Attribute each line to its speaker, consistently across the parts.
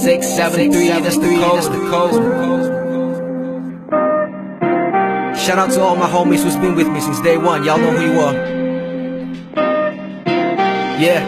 Speaker 1: 673, that's the code. Shout out to all my homies who's been with me since day one. Y'all know who you are. Yeah.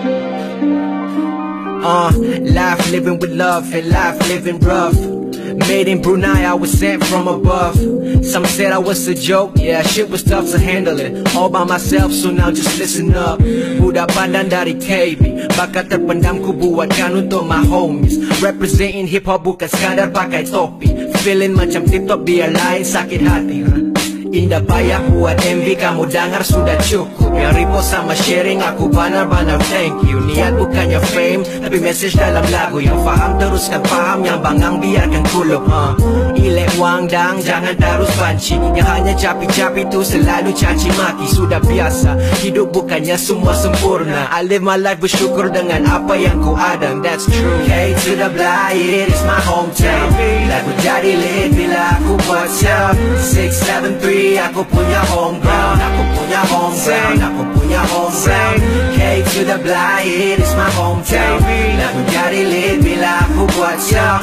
Speaker 1: Life living with love and life living rough. Made in Brunei, I was sent from above. Some said I was a joke, yeah, shit was tough to handle it. All by myself, so now just listen up. Budak pandan dari KB, bakat terpendam ku buatkan untuk my homies. Representing hip hop bukan sekadar pakai topi. Feeling macam tip top biar lain sakit hati, Indah payah buat MV, kamu dengar sudah cukup. Yang repost sama sharing, aku benar-benar thank you. Niat bukannya fame, tapi message dalam lagu. Yang faham teruskan faham, yang bangang biarkan kulup. Ilek wang dang, jangan terus banci. Yang hanya capi-capi tu selalu caci maki. Sudah biasa, hidup bukannya semua sempurna. I live my life bersyukur dengan apa yang ku ada. That's true. K to the Bly, it is my hometown. Lagu jadi lit bila aku buat sound. 673, aku punya home ground, aku punya home ground, aku punya home ground. K to the Bly, it is my hometown. Lagu jadi lit bila aku buat sound.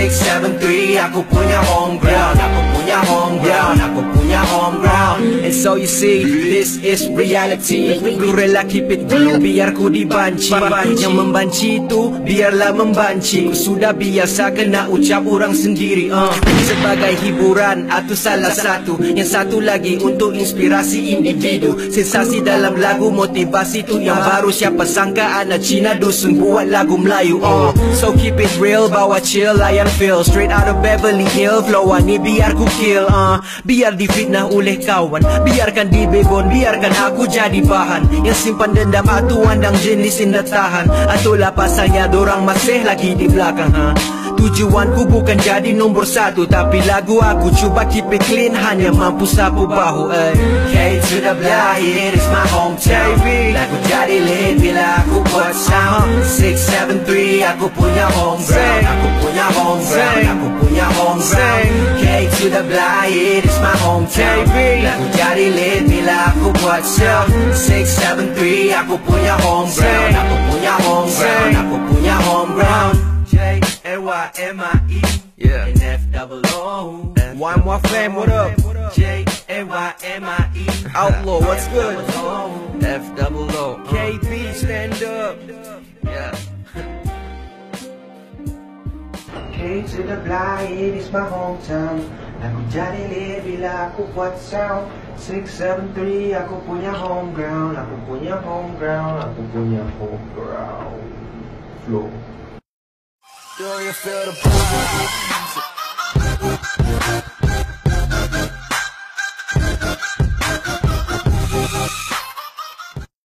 Speaker 1: 673, aku punya home ground, aku punya home ground, aku punya home ground. And so you see, this is reality. Ku rela keep it real, biar ku dibanci. Yang membanci itu, biarlah membanci. Ku sudah biasa kena ucap orang sendiri, sebagai hiburan atau salah satu. Yang satu lagi untuk inspirasi individu. Sensasi dalam lagu, motivasi tu yang baru. Siapa sangka anak Cina dusun buat lagu Melayu. So keep it real, bawa chill, layan feel. Straight out of Beverly Hills, flowan ni biar ku kill. Biar difitnah oleh kawan, biarkan dibegon, biarkan aku jadi bahan. Yang simpan dendam atau andang jenis indah tahan. Atulah pasalnya dorang masih lagi di belakang. Tujuanku bukan jadi nombor satu, tapi lagu aku cuba keep it clean, hanya mampu sapu bahu. K to the Bly, it is my hometown. Lagu jadi lit bila aku buat sound. 673, aku punya home ground, aku punya home ground, aku punya home ground. K to the Bly, it is my hometown. Lagu jadi lit bila aku buat sound. 673, aku punya home ground, aku punya home ground, aku punya home ground. J-A-Y-M-I-E, yeah, and F-double-O. One more fam, what up? J-A-Y-M-I-E, Outlaw, what's good? F-double-O, KB, stand up, yeah. K to the Bly, it is my hometown. Lagu jadi lit bila aku buat sound. 673, aku punya home ground, aku punya home ground, aku punya home ground. Flow. Do you feel the vibe?